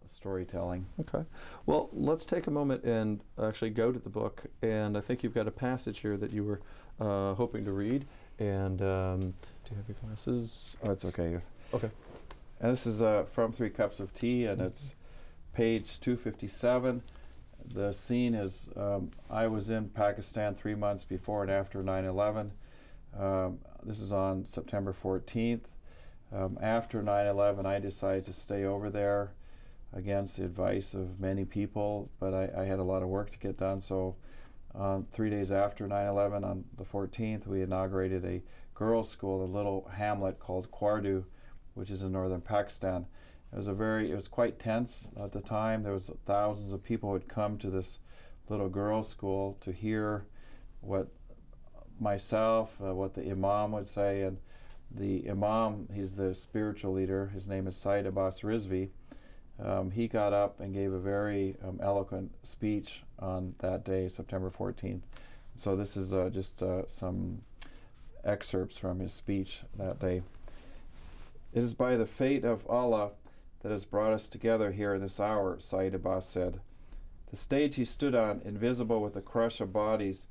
storytelling. Okay. Well, let's take a moment and actually go to the book. And I think you've got a passage here that you were hoping to read. And do you have your glasses? Oh, it's okay. Okay. And this is from 3 Cups of Tea, and it's page 257. The scene is, I was in Pakistan 3 months before and after 9/11. This is on September 14th. After 9/11, I decided to stay over there against the advice of many people, but I had a lot of work to get done. So 3 days after 9/11, on the 14th, we inaugurated a girls' school, a little hamlet called Kwardu, which is in northern Pakistan. It was quite tense at the time. There was thousands of people who had come to this little girls' school to hear what myself, what the imam would say. And the imam, he's the spiritual leader, his name is Syed Abbas Rizvi. He got up and gave a very eloquent speech on that day, September 14th. So this is just some excerpts from his speech that day. It is by the fate of Allah that has brought us together here in this hour, Syed Abbas said. The stage he stood on, invisible with the crush of bodies,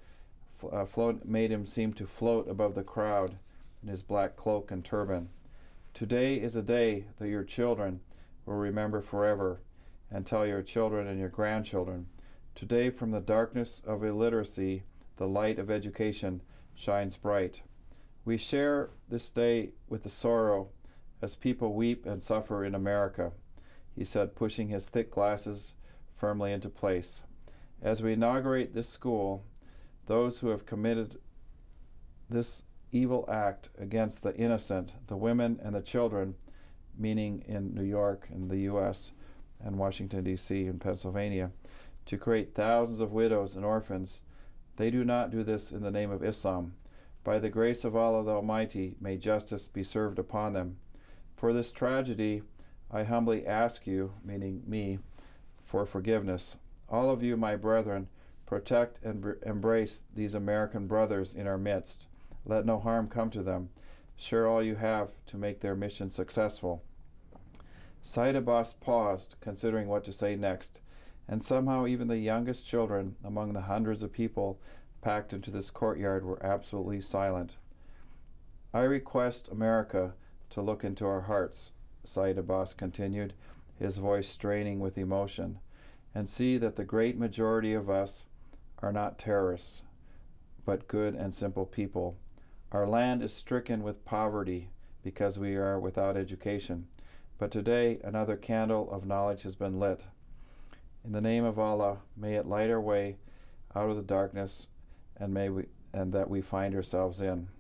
made him seem to float above the crowd in his black cloak and turban. Today is a day that your children will remember forever, and tell your children and your grandchildren. Today, from the darkness of illiteracy, the light of education shines bright. We share this day with the sorrow as people weep and suffer in America, he said, pushing his thick glasses firmly into place. As we inaugurate this school, those who have committed this evil act against the innocent, the women and the children, meaning in New York and the U.S. and Washington, D.C. and Pennsylvania, to create thousands of widows and orphans, they do not do this in the name of Islam. By the grace of Allah the Almighty, may justice be served upon them. For this tragedy, I humbly ask you, meaning me, for forgiveness. All of you, my brethren, protect and embrace these American brothers in our midst. Let no harm come to them. Share all you have to make their mission successful. Syed Abbas paused, considering what to say next, and somehow even the youngest children among the hundreds of people packed into this courtyard were absolutely silent. I request America to look into our hearts, Syed Abbas continued, his voice straining with emotion, and see that the great majority of us are not terrorists, but good and simple people. Our land is stricken with poverty because we are without education, but today another candle of knowledge has been lit. In the name of Allah, may it light our way out of the darkness, and that we find ourselves in.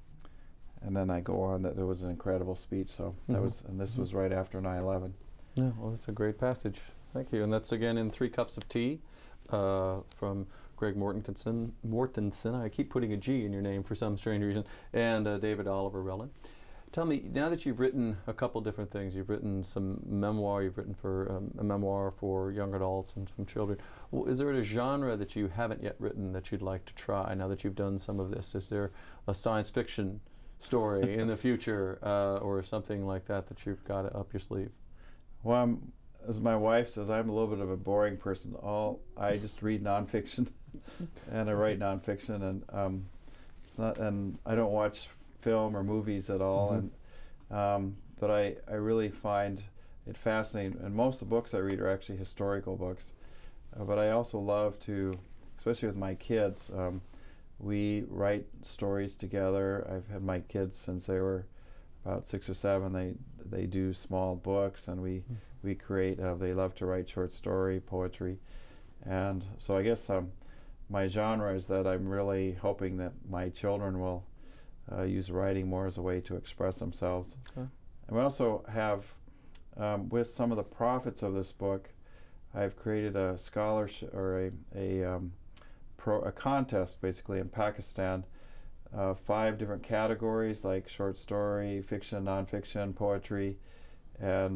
And then I go on that it was an incredible speech. So that was, and this was right after 9/11. Yeah, well, that's a great passage. Thank you. And that's again in 3 Cups of Tea from Greg Mortenson. I keep putting a G in your name for some strange reason. And David Oliver Rellin. Tell me, now that you've written a couple different things, you've written some memoir, you've written for a memoir for young adults and from children. Well, is there a genre that you haven't yet written that you'd like to try now that you've done some of this? Is there a science fiction story in the future or something like that that you've got up your sleeve? Well, as my wife says, I'm a little bit of a boring person. I just read nonfiction and I write nonfiction, and I don't watch film or movies at all. And but I really find it fascinating. And most of the books I read are actually historical books. But I also love to, especially with my kids, we write stories together. I've had my kids since they were about 6 or 7. They do small books, and we create. They love to write short story, poetry, and so I guess my genre is that I'm really hoping that my children will use writing more as a way to express themselves. Okay. And we also have, with some of the profits of this book, I've created a scholarship or a contest basically in Pakistan, 5 different categories like short story, fiction, nonfiction, poetry, and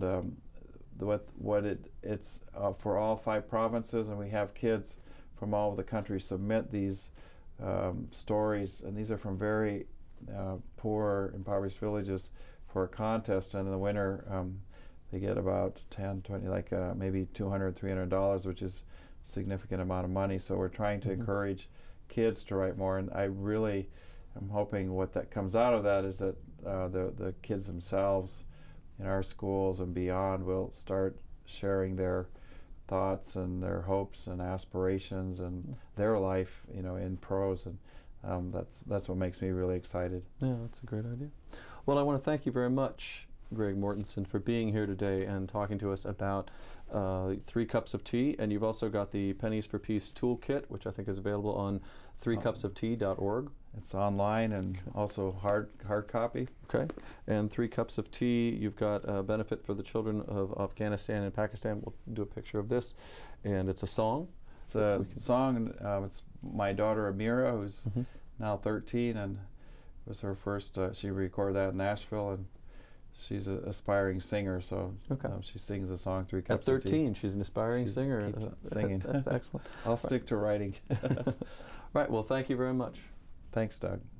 it's for all 5 provinces, and we have kids from all over the country submit these stories, and these are from very poor, impoverished villages for a contest, and in the winter they get about 10, 20, like maybe $200, $300, which is a significant amount of money. So we're trying to encourage kids to write more, and I really am hoping what that comes out of that is that the kids themselves in our schools and beyond will start sharing their thoughts and their hopes and aspirations and their life, you know, in prose, and that's what makes me really excited. Yeah, that's a great idea. Well, I want to thank you very much, Greg Mortenson, for being here today and talking to us about 3 Cups of Tea. And you've also got the Pennies for Peace toolkit, which I think is available on 3cupsoftea.org. It's online and also hard copy. Okay. And 3 Cups of Tea, you've got a benefit for the children of Afghanistan and Pakistan. We'll do a picture of this. And it's a song. It's a song. It's my daughter Amira, who's now 13, and it was her first. She recorded that in Nashville, and she's an aspiring singer. So she sings the song 3 Cups At of Tea. 13, she's an aspiring singer. Singing. That's excellent. I'll stick to writing. Right. Well, thank you very much. Thanks, Doug.